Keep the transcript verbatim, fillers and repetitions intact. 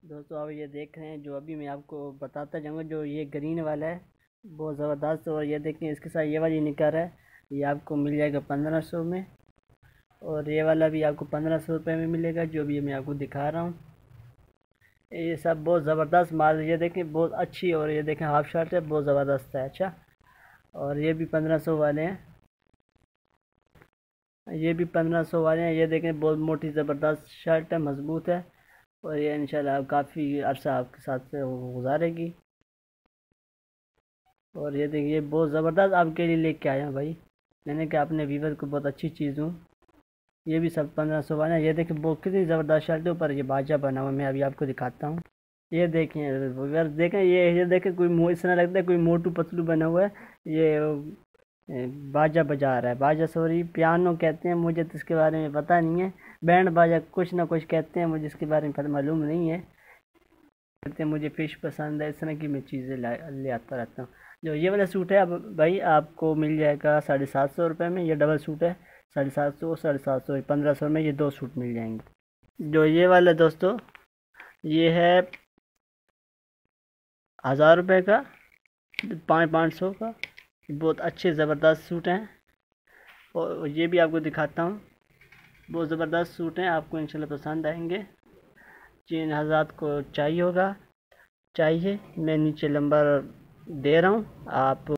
दोस्तों आप ये देख रहे हैं जो अभी मैं आपको बताता जाऊंगा। जो ये ग्रीन वाला है बहुत ज़बरदस्त, और ये देखें इसके साथ ये वाली निकर है, ये आपको मिल जाएगा पंद्रह सौ में। और ये वाला भी आपको पंद्रह सौ रुपये में मिलेगा, जो भी मैं आपको दिखा रहा हूँ। ये सब बहुत ज़बरदस्त माल, ये देखें बहुत अच्छी, और ये देखें हाफ शर्ट है, बहुत ज़बरदस्त है। अच्छा, और ये भी पंद्रह सौ वाले हैं, ये भी पंद्रह सौ वाले हैं। ये देखें बहुत मोटी ज़बरदस्त शर्ट है, मजबूत है, और ये इंशाल्लाह काफ़ी अरसा आपके साथ वो गुजारेगी। और ये देखिए बहुत ज़बरदस्त आपके लिए लेके आया हूँ भाई, मैंने कहा अपने व्यूवर को बहुत अच्छी चीज़ दूँ। ये भी सब पंद्रह सौ वाला है। ये देखिए बहुत कितनी ज़बरदस्त शर्ट है, ऊपर ये बाजा बना हुआ, मैं अभी आपको दिखाता हूँ। ये देखें व्यूवर, देखें ये ये देखें कोई मो इस तरह लगता है कोई मोटू पतलू बना हुआ है। ये ए, बाजा बजा रहा है, बाजा सॉरी पियानो कहते हैं, मुझे तो इसके बारे में पता नहीं है। बैंड बाजा कुछ ना कुछ कहते हैं, मुझे इसके बारे में पता मालूम नहीं है। कहते हैं मुझे फ़िश पसंद है, इस तरह की मैं चीज़ें ले आता रहता हूँ। जो ये वाला सूट है अब भाई आपको मिल जाएगा साढ़े सात सौ रुपये में। ये डबल सूट है, साढ़े सात सौ साढ़े सात सौ पंद्रह सौ में ये दो सूट मिल जाएंगे। जो ये वाला दोस्तों ये है हज़ार रुपये का, पाँच पाँच सौ का, बहुत अच्छे ज़बरदस्त सूट हैं। और ये भी आपको दिखाता हूँ, बहुत ज़बरदस्त सूट हैं, आपको इंशाल्लाह पसंद आएंगे। जिन हज़रात को चाहिए होगा चाहिए, मैं नीचे नंबर दे रहा हूँ, आप